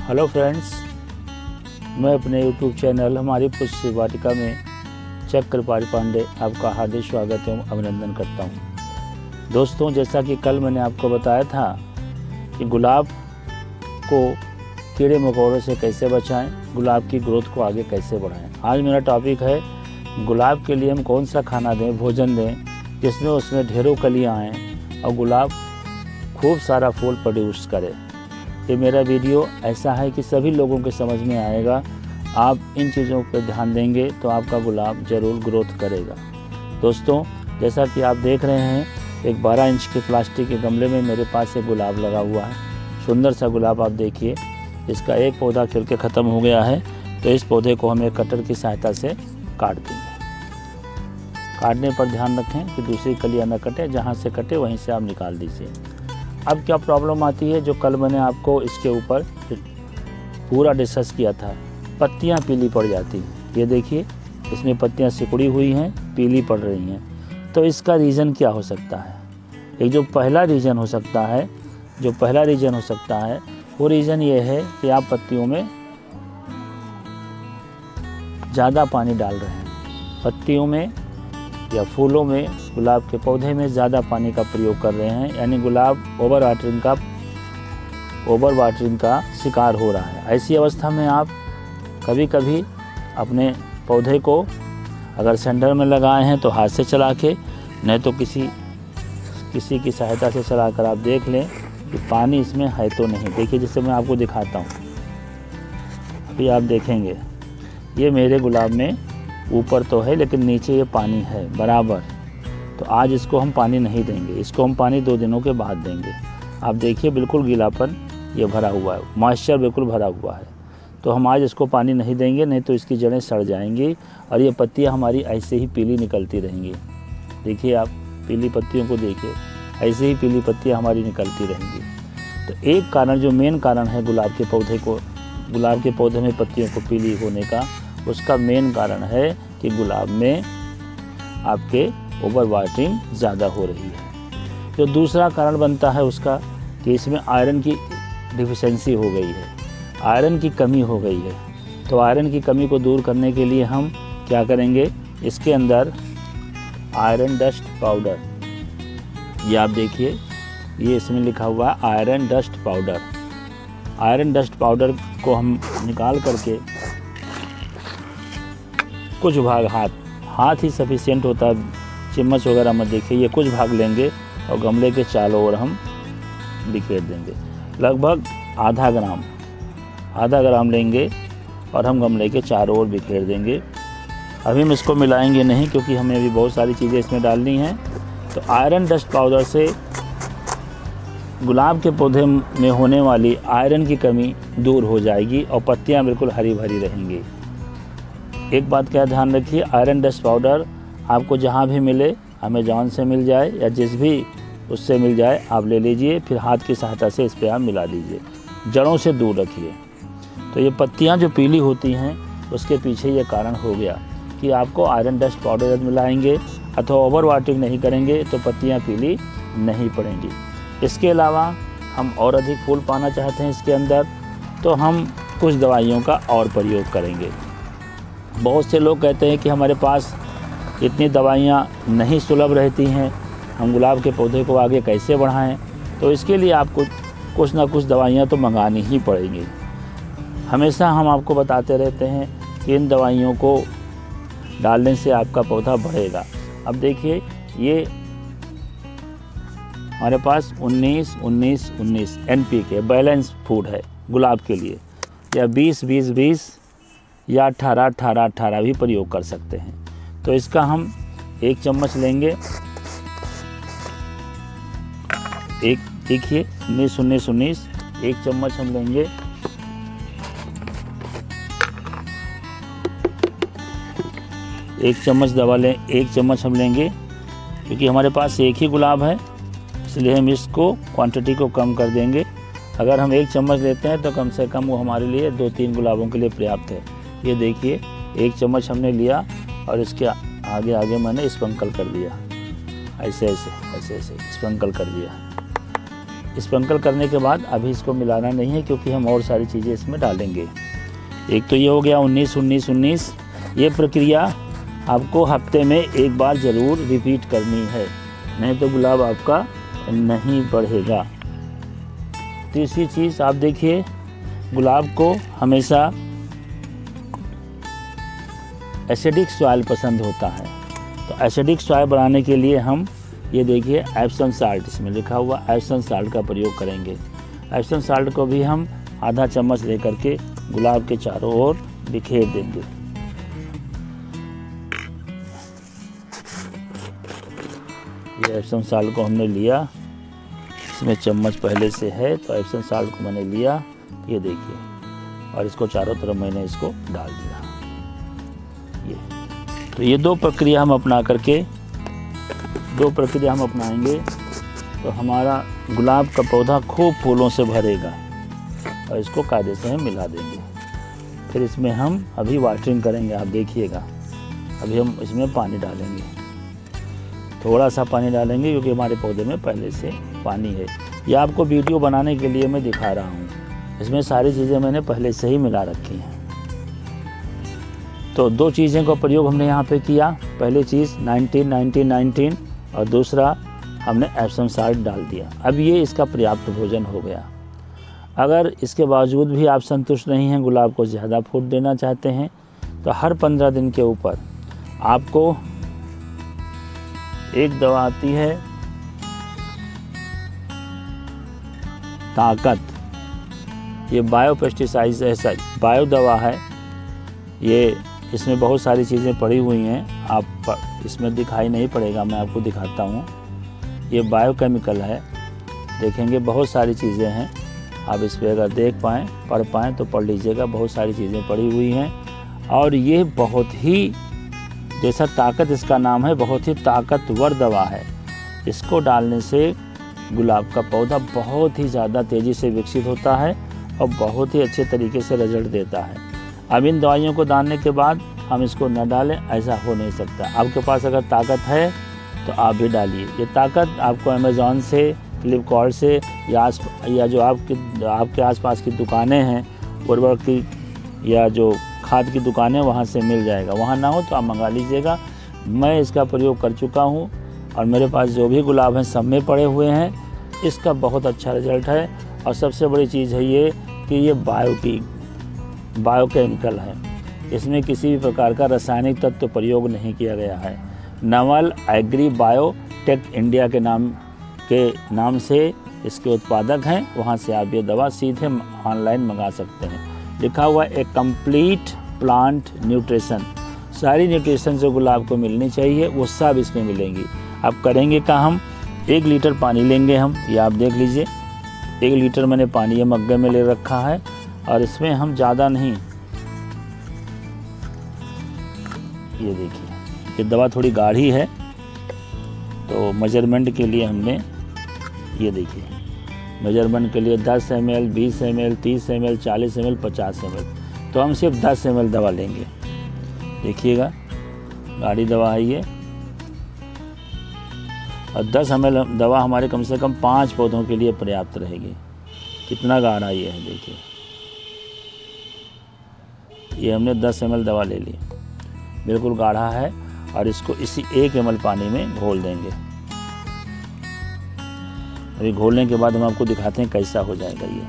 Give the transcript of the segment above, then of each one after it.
Hello friends, मैं अपने YouTube channel हमारी पुष्प वाटिका में चक्रपाणी पांडे आपका हार्दिक स्वागत एवं अभिनंदन करता हूं। दोस्तों, जैसा कि कल मैंने आपको बताया था कि गुलाब को कीड़े मकोड़ों से कैसे बचाएं, गुलाब की ग्रोथ को आगे कैसे बढ़ाएं। आज मेरा टॉपिक है गुलाब के लिए हम कौन सा खाना दें, भोजन दें जिसमें उसमें ढेरों कलियाँ आएँ और गुलाब खूब सारा फूल प्रोड्यूस करे। ये मेरा वीडियो ऐसा है कि सभी लोगों के समझ में आएगा। आप इन चीज़ों पर ध्यान देंगे तो आपका गुलाब ज़रूर ग्रोथ करेगा। दोस्तों, जैसा कि आप देख रहे हैं, एक 12 इंच के प्लास्टिक के गमले में मेरे पास एक गुलाब लगा हुआ है। सुंदर सा गुलाब आप देखिए। इसका एक पौधा खिल के ख़त्म हो गया है, तो इस पौधे को हम एक कटर की सहायता से काट देंगे। काटने पर ध्यान रखें कि दूसरी कलियाँ न कटे, जहाँ से कटे वहीं से आप निकाल दीजिए। अब क्या प्रॉब्लम आती है, जो कल मैंने आपको इसके ऊपर पूरा डिस्कस किया था, पत्तियां पीली पड़ जाती हैं। ये देखिए, इसमें पत्तियां सिकुड़ी हुई हैं, पीली पड़ रही हैं। तो इसका रीज़न क्या हो सकता है? एक जो पहला रीज़न हो सकता है वो रीज़न ये है कि आप पत्तियों में ज़्यादा पानी डाल रहे हैं। पत्तियों में या फूलों में, गुलाब के पौधे में ज़्यादा पानी का प्रयोग कर रहे हैं, यानी गुलाब ओवर वाटरिंग का शिकार हो रहा है। ऐसी अवस्था में आप कभी कभी अपने पौधे को अगर सेंटर में लगाए हैं तो हाथ से चला के, नहीं तो किसी की सहायता से चलाकर आप देख लें कि पानी इसमें है तो नहीं। देखिए, जिससे मैं आपको दिखाता हूँ, अभी आप देखेंगे ये मेरे गुलाब में ऊपर तो है लेकिन नीचे ये पानी है बराबर। तो आज इसको हम पानी नहीं देंगे, इसको हम पानी 2 दिनों के बाद देंगे। आप देखिए, बिल्कुल गीलापन ये भरा हुआ है, मॉइस्चर बिल्कुल भरा हुआ है। तो हम आज इसको पानी नहीं देंगे, नहीं तो इसकी जड़ें सड़ जाएंगी और ये पत्तियां हमारी ऐसे ही पीली निकलती रहेंगी। देखिए, आप पीली पत्तियों को देखिए, ऐसे ही पीली पत्तियां हमारी निकलती रहेंगी। तो एक कारण, जो मेन कारण है गुलाब के पौधे में पत्तियों को पीली होने का, उसका मेन कारण है कि गुलाब में आपके ओवर वाटरिंग ज़्यादा हो रही है। जो दूसरा कारण बनता है उसका कि इसमें आयरन की डिफिशेंसी हो गई है, आयरन की कमी हो गई है। तो आयरन की कमी को दूर करने के लिए हम क्या करेंगे, इसके अंदर आयरन डस्ट पाउडर, ये आप देखिए, ये इसमें लिखा हुआ है iron dust powder. Iron dust powder को हम निकाल करके कुछ भाग, हाथ ही सफिशिएंट होता है, चम्मच वगैरह मत देखिए, ये कुछ भाग लेंगे और गमले के चारों ओर हम बिखेर देंगे। लगभग आधा ग्राम लेंगे और हम गमले के चारों ओर बिखेर देंगे। अभी हम इसको मिलाएंगे नहीं, क्योंकि हमें अभी बहुत सारी चीज़ें इसमें डालनी हैं। तो आयरन डस्ट पाउडर से गुलाब के पौधे में होने वाली आयरन की कमी दूर हो जाएगी और पत्तियां बिल्कुल हरी भरी रहेंगी। एक बात का ध्यान रखिए, आयरन डस्ट पाउडर आपको जहाँ भी मिले, अमेज़ॉन से मिल जाए या जिस भी उससे मिल जाए, आप ले लीजिए। फिर हाथ की सहायता से इस पर आप मिला दीजिए, जड़ों से दूर रखिए। तो ये पत्तियाँ जो पीली होती हैं, उसके पीछे ये कारण हो गया कि आपको आयरन डस्ट पाउडर मिलाएंगे अथवा ओवर वाटरिंग नहीं करेंगे तो पत्तियाँ पीली नहीं पड़ेंगी। इसके अलावा हम और अधिक फूल पाना चाहते हैं इसके अंदर, तो हम कुछ दवाइयों का और प्रयोग करेंगे। बहुत से लोग कहते हैं कि हमारे पास इतनी दवाइयाँ नहीं सुलभ रहती हैं, हम गुलाब के पौधे को आगे कैसे बढ़ाएं। तो इसके लिए आपको कुछ ना कुछ दवाइयाँ तो मंगानी ही पड़ेंगी। हमेशा हम आपको बताते रहते हैं कि इन दवाइयों को डालने से आपका पौधा बढ़ेगा। अब देखिए, ये हमारे पास 19-19-19 NPK बैलेंस फूड है गुलाब के लिए, या 20-20-20 या 18-18-18 भी प्रयोग कर सकते हैं। तो इसका हम 1 चम्मच लेंगे। एक देखिए, 19-19-19 1 चम्मच हम लेंगे। एक चम्मच दवा लें, 1 चम्मच हम लेंगे, क्योंकि हमारे पास एक ही गुलाब है, इसलिए हम इसको क्वांटिटी को कम कर देंगे। अगर हम 1 चम्मच लेते हैं तो कम से कम वो हमारे लिए 2-3 गुलाबों के लिए पर्याप्त है। ये देखिए, 1 चम्मच हमने लिया और इसके आगे मैंने स्प्रिंकल कर दिया, ऐसे स्प्रिंकल कर दिया। स्प्रिंकल करने के बाद अभी इसको मिलाना नहीं है, क्योंकि हम और सारी चीज़ें इसमें डालेंगे। एक तो ये हो गया 19-19-19। ये प्रक्रिया आपको हफ्ते में एक बार ज़रूर रिपीट करनी है, नहीं तो गुलाब आपका नहीं बढ़ेगा। तीसरी चीज़ आप देखिए, गुलाब को हमेशा एसिडिक सॉइल पसंद होता है, तो एसिडिक सॉइल बनाने के लिए हम ये देखिए एप्सम साल्ट, इसमें लिखा हुआ एप्सम साल्ट का प्रयोग करेंगे। एप्सम साल्ट को भी हम आधा चम्मच लेकर के गुलाब के चारों ओर बिखेर देंगे। ये एप्सम साल्ट को हमने लिया, इसमें चम्मच पहले से है, तो एप्सम साल्ट को मैंने लिया, ये देखिए, और इसको चारों तरफ मैंने इसको डाल दिया। तो ये दो प्रक्रिया हम अपनाएंगे तो हमारा गुलाब का पौधा खूब फूलों से भरेगा। और इसको कायदे से हम मिला देंगे। फिर इसमें हम अभी वाटरिंग करेंगे, आप देखिएगा। अभी हम इसमें पानी डालेंगे, थोड़ा सा पानी डालेंगे, क्योंकि हमारे पौधे में पहले से पानी है। ये आपको वीडियो बनाने के लिए मैं दिखा रहा हूँ, इसमें सारी चीज़ें मैंने पहले से ही मिला रखी हैं। तो दो चीज़ें का प्रयोग हमने यहाँ पे किया। पहली चीज़ 19-19-19 और दूसरा हमने एप्सम साल्ट डाल दिया। अब ये इसका पर्याप्त भोजन हो गया। अगर इसके बावजूद भी आप संतुष्ट नहीं हैं, गुलाब को ज़्यादा फूट देना चाहते हैं, तो हर 15 दिन के ऊपर आपको एक दवा आती है ताकत। ये बायो पेस्टिसाइड ऐसा बायो दवा है, ये इसमें बहुत सारी चीज़ें पड़ी हुई हैं, आप इसमें दिखाई नहीं पड़ेगा, मैं आपको दिखाता हूँ। ये बायोकेमिकल है, देखेंगे बहुत सारी चीज़ें हैं। आप इस पर अगर देख पाएँ, पढ़ पाएँ तो पढ़ लीजिएगा, बहुत सारी चीज़ें पड़ी हुई हैं। और ये बहुत ही, जैसा ताकत इसका नाम है, बहुत ही ताकतवर दवा है। इसको डालने से गुलाब का पौधा बहुत ही ज़्यादा तेज़ी से विकसित होता है और बहुत ही अच्छे तरीके से रिजल्ट देता है। अब इन दवाइयों को डालने के बाद हम इसको न डालें, ऐसा हो नहीं सकता। आपके पास अगर ताकत है तो आप भी डालिए। ये ताकत आपको अमेज़ॉन से, फ्लिपकार्ट से या जो आपके आसपास की दुकानें हैं, उर्वरक की या जो खाद की दुकानें, वहाँ से मिल जाएगा। वहाँ ना हो तो आप मंगा लीजिएगा। मैं इसका प्रयोग कर चुका हूँ और मेरे पास जो भी गुलाब हैं सब में पड़े हुए हैं। इसका बहुत अच्छा रिजल्ट है। और सबसे बड़ी चीज़ है ये कि ये बायोकेमिकल है, इसमें किसी भी प्रकार का रासायनिक तत्व प्रयोग नहीं किया गया है। नवल एग्री बायोटेक इंडिया के नाम से इसके उत्पादक हैं, वहाँ से आप ये दवा सीधे ऑनलाइन मंगा सकते हैं। लिखा हुआ है एक कंप्लीट प्लांट न्यूट्रिशन, सारी न्यूट्रिशन जो गुलाब को मिलनी चाहिए वो सब इसमें मिलेंगी। अब करेंगे क्या, हम 1 लीटर पानी लेंगे हम, ये आप देख लीजिए 1 लीटर मैंने पानी ये मग्गे में ले रखा है। और इसमें हम ज़्यादा नहीं, ये देखिए ये दवा थोड़ी गाढ़ी है, तो मेजरमेंट के लिए हमने ये देखिए मेजरमेंट के लिए 10 ml, 20 ml, 30 ml, 40 ml, 50 ml, तो हम सिर्फ 10 ml दवा लेंगे। देखिएगा गाढ़ी दवा है ये, और 10 ml दवा हमारे कम से कम 5 पौधों के लिए पर्याप्त रहेगी। कितना गाढ़ा ये है देखिए, ये हमने 10 ml दवा ले ली, बिल्कुल गाढ़ा है। और इसको इसी 1 ml पानी में घोल देंगे। अभी घोलने के बाद हम आपको दिखाते हैं कैसा हो जाएगा ये।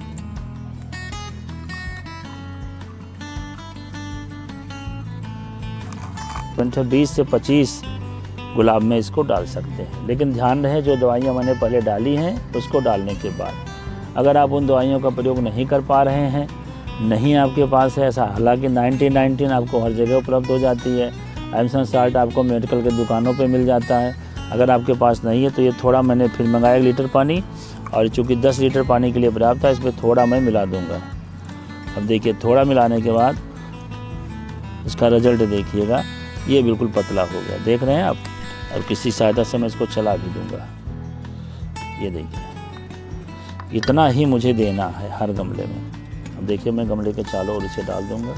तो 20 से 25 गुलाब में इसको डाल सकते हैं, लेकिन ध्यान रहे जो दवाइयाँ मैंने पहले डाली हैं उसको डालने के बाद। अगर आप उन दवाइयों का प्रयोग नहीं कर पा रहे हैं, नहीं आपके पास है ऐसा, हालांकि 19-19 आपको हर जगह उपलब्ध हो जाती है। एप्सम साल्ट आपको मेडिकल के दुकानों पे मिल जाता है। अगर आपके पास नहीं है तो ये थोड़ा मैंने फिर मंगाया 1 लीटर पानी, और चूँकि 10 लीटर पानी के लिए पर्याप्त है, इसमें थोड़ा मैं मिला दूँगा। अब देखिए थोड़ा मिलाने के बाद इसका रिजल्ट देखिएगा, ये बिल्कुल पतला हो गया, देख रहे हैं आप। और किसी सहायता से मैं इसको चला भी दूँगा। ये देखिए इतना ही मुझे देना है हर गमले में। अब देखिए मैं गमले के चारों ओर इसे डाल दूँगा।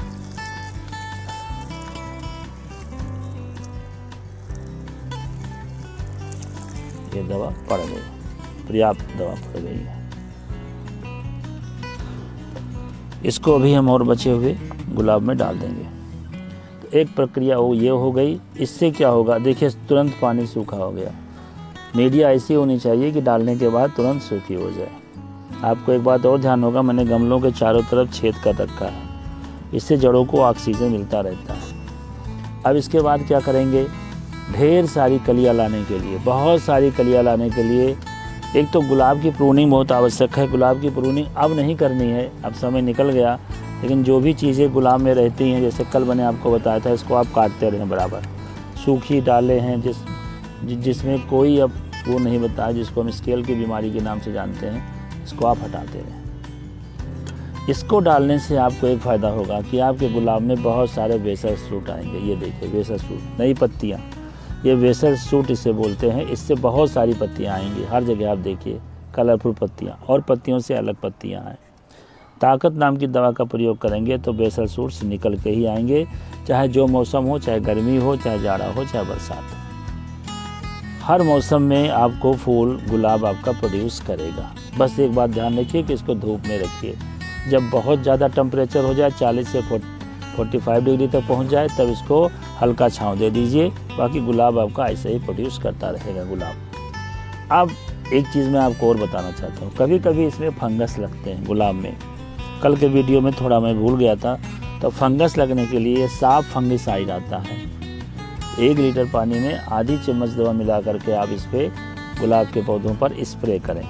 ये दवा पड़ गई। पर्याप्त दवा पड़ गई है। इसको अभी हम और बचे हुए गुलाब में डाल देंगे। तो एक प्रक्रिया ये हो गई। इससे क्या होगा, देखिए तुरंत पानी सूखा हो गया। मीडिया ऐसी होनी चाहिए कि डालने के बाद तुरंत सूखी हो जाए। आपको एक बात और ध्यान होगा, मैंने गमलों के चारों तरफ छेद कर रखा है, इससे जड़ों को ऑक्सीजन मिलता रहता है। अब इसके बाद क्या करेंगे, ढेर सारी कलियां लाने के लिए, बहुत सारी कलियां लाने के लिए एक तो गुलाब की प्रूनिंग बहुत आवश्यक है। गुलाब की प्रूनिंग अब नहीं करनी है, अब समय निकल गया, लेकिन जो भी चीज़ें गुलाब में रहती हैं, जैसे कल मैंने आपको बताया था, इसको आप काटते रहें बराबर। सूखी डालें हैं जिसमें कोई अब वो नहीं बताया, जिसको हम स्केल की बीमारी के नाम से जानते हैं, इसको आप हटाते रहें। इसको डालने से आपको एक फ़ायदा होगा कि आपके गुलाब में बहुत सारे बेसल सूट आएंगे। ये देखिए बेसल सूट, नई पत्तियाँ, ये बेसल सूट इसे बोलते हैं। इससे बहुत सारी पत्तियाँ आएंगी, हर जगह आप देखिए कलरफुल पत्तियाँ, और पत्तियों से अलग पत्तियाँ आए। ताकत नाम की दवा का प्रयोग करेंगे तो बेसल सूट्स निकल के ही आएंगे, चाहे जो मौसम हो, चाहे गर्मी हो, चाहे जाड़ा हो, चाहे बरसात। हर मौसम में आपको फूल गुलाब आपका प्रोड्यूस करेगा। बस एक बात ध्यान रखिए कि इसको धूप में रखिए। जब बहुत ज़्यादा टेम्परेचर हो जाए, 40 से 45 डिग्री तक पहुंच जाए, तब इसको हल्का छांव दे दीजिए। बाकी गुलाब आपका ऐसे ही प्रोड्यूस करता रहेगा गुलाब। अब एक चीज़ मैं आपको और बताना चाहता हूँ, कभी कभी इसमें फंगस लगते हैं गुलाब में। कल के वीडियो में थोड़ा मैं भूल गया था, तो फंगस लगने के लिए साफ फंगिसाइड आता है। 1 लीटर पानी में आधी चम्मच दवा मिला करके आप इस पर गुलाब के पौधों पर स्प्रे करें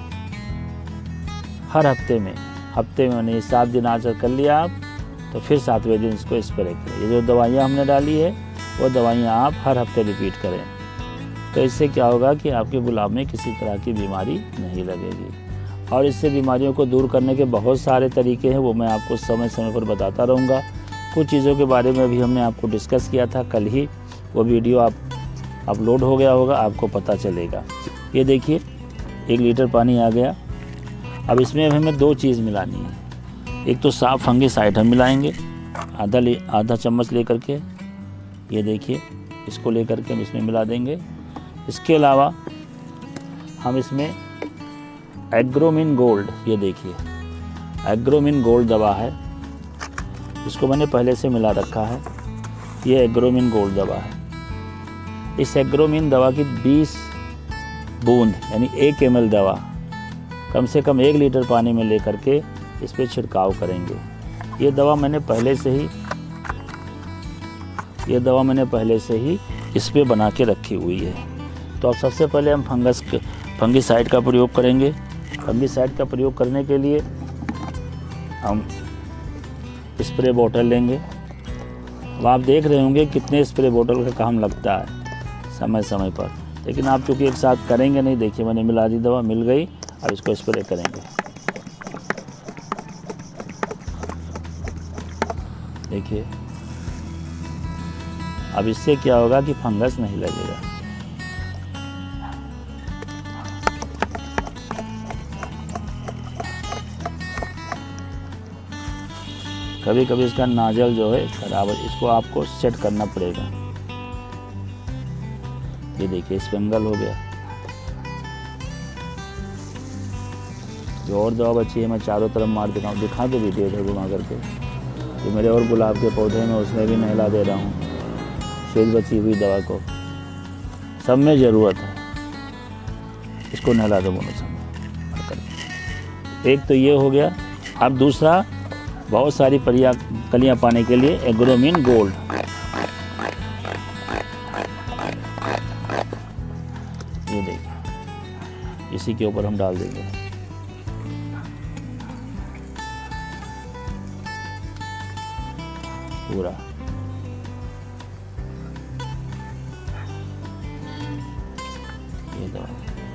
हर हफ्ते में मैंने 7 दिन आचर कर लिया आप, तो फिर 7वें दिन इसको स्प्रे करें। ये जो दवाइयाँ हमने डाली है वो दवाइयाँ आप हर हफ्ते रिपीट करें। तो इससे क्या होगा कि आपके गुलाब में किसी तरह की बीमारी नहीं लगेगी। और इससे बीमारियों को दूर करने के बहुत सारे तरीके हैं, वो मैं आपको समय समय पर बताता रहूँगा। कुछ चीज़ों के बारे में भी हमने आपको डिस्कस किया था कल ही, वो वीडियो आप अपलोड हो गया होगा, आपको पता चलेगा। ये देखिए 1 लीटर पानी आ गया। अब इसमें हमें 2 चीज़ मिलानी है। एक तो साफ फंगिसाइड हम मिलाएंगे आधा चम्मच लेकर के, ये देखिए इसको लेकर के हम इसमें मिला देंगे। इसके अलावा हम इसमें एग्रोमिन गोल्ड, ये देखिए एग्रोमिन गोल्ड दवा है, इसको मैंने पहले से मिला रखा है। ये एग्रोमिन गोल्ड दवा है। इस एग्रोमिन दवा की 20 बूंद यानी 1 ml दवा कम से कम 1 लीटर पानी में लेकर के इस पर छिड़काव करेंगे। ये दवा मैंने पहले से ही इस पे बना के रखी हुई है। तो अब सबसे पहले हम फंगिसाइड का प्रयोग करेंगे। फंगिसाइड का प्रयोग करने के लिए हम स्प्रे बोतल लेंगे। अब आप देख रहे होंगे कितने स्प्रे बोतल का काम लगता है समय समय पर, लेकिन आप चूँकि एक साथ करेंगे नहीं। देखिए मैंने मिला दी, दवा मिल गई। अब इसको स्प्रे करेंगे। देखिए अब इससे क्या होगा कि फंगस नहीं लगेगा। कभी कभी इसका नाजल जो है खराब है, इसको आपको सेट करना पड़ेगा। ये देखिए स्पेंगल हो गया। जो और दवा बची है मैं चारों तरफ मार दिखाऊँ, दिखा दो वीडियो इधर घुमा करके। ये मेरे और गुलाब के पौधे में उसमें भी नहला दे रहा हूँ शेष बची हुई दवा को। सब में ज़रूरत है, इसको नहला दो बोलो सब। एक तो ये हो गया। अब दूसरा, बहुत सारी कलियां पाने के लिए एग्रोमिन गोल्ड। ये देखिए इसी के ऊपर हम डाल देंगे। पूरा ये दवा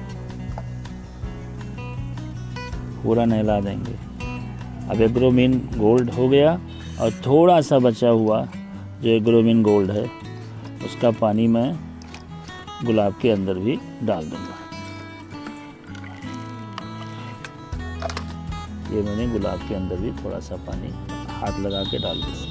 पूरा नहला देंगे। अब एग्रोमिन गोल्ड हो गया और थोड़ा सा बचा हुआ जो एग्रोमिन गोल्ड है उसका पानी मैं गुलाब के अंदर भी डाल दूंगा। ये मैंने गुलाब के अंदर भी थोड़ा सा पानी हाथ लगा के डाल दिया।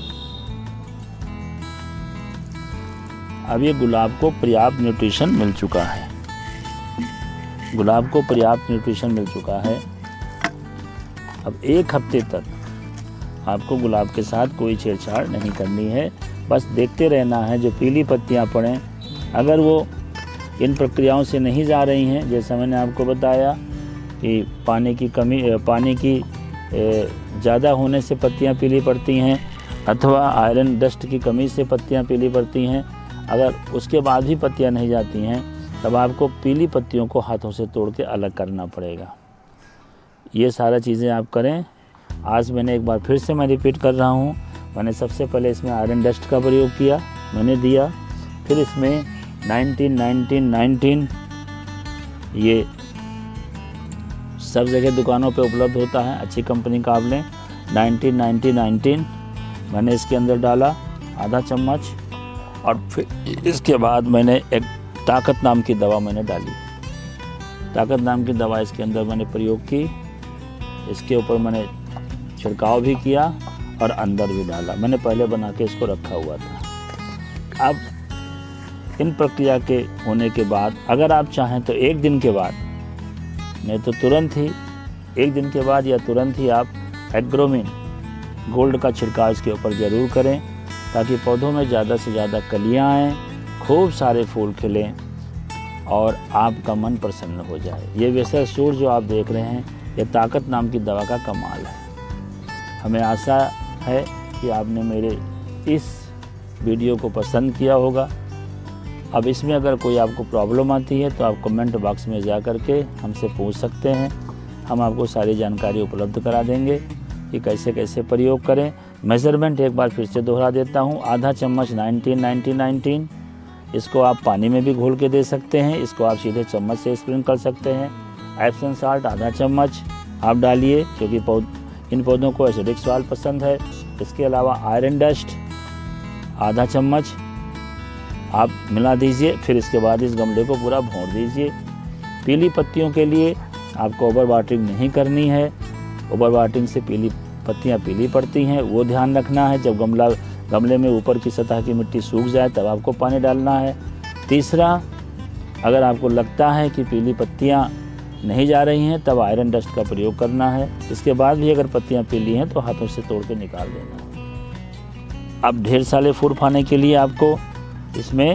अब ये गुलाब को पर्याप्त न्यूट्रिशन मिल चुका है। गुलाब को पर्याप्त न्यूट्रिशन मिल चुका है। अब 1 हफ्ते तक आपको गुलाब के साथ कोई छेड़छाड़ नहीं करनी है, बस देखते रहना है। जो पीली पत्तियां पड़ें, अगर वो इन प्रक्रियाओं से नहीं जा रही हैं, जैसा मैंने आपको बताया कि पानी की ज़्यादा होने से पत्तियां पीली पड़ती हैं, अथवा आयरन डस्ट की कमी से पत्तियां पीली पड़ती हैं, अगर उसके बाद भी पत्तियां नहीं जाती हैं, तब आपको पीली पत्तियों को हाथों से तोड़ के अलग करना पड़ेगा। ये सारा चीज़ें आप करें। आज मैंने एक बार फिर से मैं रिपीट कर रहा हूँ, मैंने सबसे पहले इसमें आयरन डस्ट का प्रयोग किया, मैंने दिया। फिर इसमें 19 ये सब जगह दुकानों पे उपलब्ध होता है, अच्छी कंपनी का आप लें। 19 मैंने इसके अंदर डाला आधा चम्मच, और फिर इसके बाद मैंने एक ताकत नाम की दवा मैंने डाली। ताकत नाम की दवा इसके अंदर मैंने प्रयोग की, इसके ऊपर मैंने छिड़काव भी किया और अंदर भी डाला। मैंने पहले बना के इसको रखा हुआ था। अब इन प्रक्रिया के होने के बाद अगर आप चाहें तो 1 दिन के बाद, नहीं तो तुरंत ही 1 दिन के बाद या तुरंत ही आप एग्रोमिन गोल्ड का छिड़काव इसके ऊपर ज़रूर करें, ताकि पौधों में ज़्यादा से ज़्यादा कलियाँ आएँ, खूब सारे फूल खिलें और आपका मन प्रसन्न हो जाए। ये वैसा सूर जो आप देख रहे हैं, ये ताकत नाम की दवा का कमाल है। हमें आशा है कि आपने मेरे इस वीडियो को पसंद किया होगा। अब इसमें अगर कोई आपको प्रॉब्लम आती है तो आप कमेंट बॉक्स में जा कर के हमसे पूछ सकते हैं, हम आपको सारी जानकारी उपलब्ध करा देंगे कि कैसे कैसे प्रयोग करें। मेज़रमेंट एक बार फिर से दोहरा देता हूँ, आधा चम्मच 19 इसको आप पानी में भी घोल के दे सकते हैं, इसको आप सीधे चम्मच से स्प्रिंकल कर सकते हैं। एप्सम साल्ट आधा चम्मच आप डालिए, क्योंकि इन पौधों को एसिडिक स्वाद पसंद है। इसके अलावा आयरन डस्ट आधा चम्मच आप मिला दीजिए। फिर इसके बाद इस गमले को पूरा भोंड दीजिए। पीली पत्तियों के लिए आपको ओवर वाटरिंग नहीं करनी है, ओवर वाटरिंग से पीली पत्तियां पीली पड़ती हैं, वो ध्यान रखना है। जब गमले में ऊपर की सतह की मिट्टी सूख जाए तब आपको पानी डालना है। तीसरा, अगर आपको लगता है कि पीली पत्तियां नहीं जा रही हैं, तब आयरन डस्ट का प्रयोग करना है। इसके बाद भी अगर पत्तियां पीली हैं तो हाथों से तोड़ के निकाल देना है। अब ढेर सारे फूल पाने के लिए आपको इसमें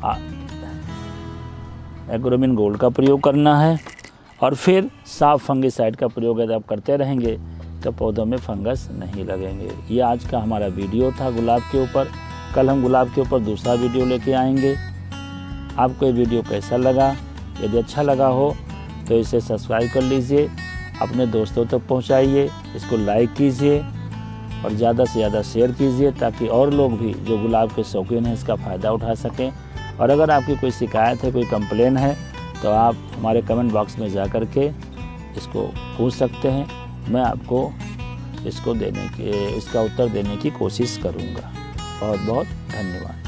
एग्रोमिन गोल्ड का प्रयोग करना है, और फिर साफ फंगिसाइड का प्रयोग यदि आप करते रहेंगे तो पौधों में फंगस नहीं लगेंगे। ये आज का हमारा वीडियो था गुलाब के ऊपर। कल हम गुलाब के ऊपर दूसरा वीडियो लेके आएंगे। आपको ये वीडियो कैसा लगा? यदि अच्छा लगा हो तो इसे सब्सक्राइब कर लीजिए, अपने दोस्तों तक पहुंचाइए, इसको लाइक कीजिए और ज़्यादा से ज़्यादा शेयर कीजिए, ताकि और लोग भी जो गुलाब के शौकीन हैं इसका फ़ायदा उठा सकें। और अगर आपकी कोई शिकायत है, कोई कंप्लेन है, तो आप हमारे कमेंट बॉक्स में जा कर के इसको पूछ सकते हैं। मैं आपको इसका उत्तर देने की कोशिश करूँगा। बहुत बहुत धन्यवाद।